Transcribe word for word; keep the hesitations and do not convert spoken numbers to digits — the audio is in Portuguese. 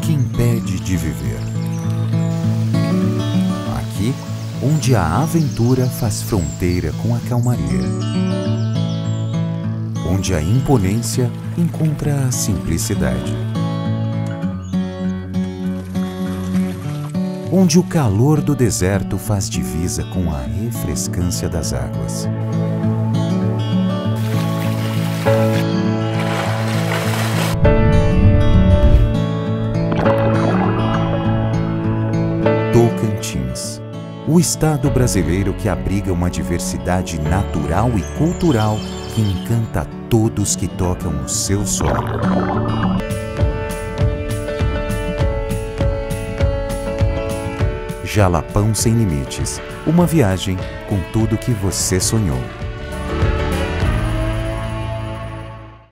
que impede de viver. Aqui, onde a aventura faz fronteira com a calmaria. Onde a imponência encontra a simplicidade. Onde o calor do deserto faz divisa com a refrescância das águas. Tocantins, o estado brasileiro que abriga uma diversidade natural e cultural que encanta a todos que tocam o seu solo. Jalapão Sem Limites, uma viagem com tudo que você sonhou.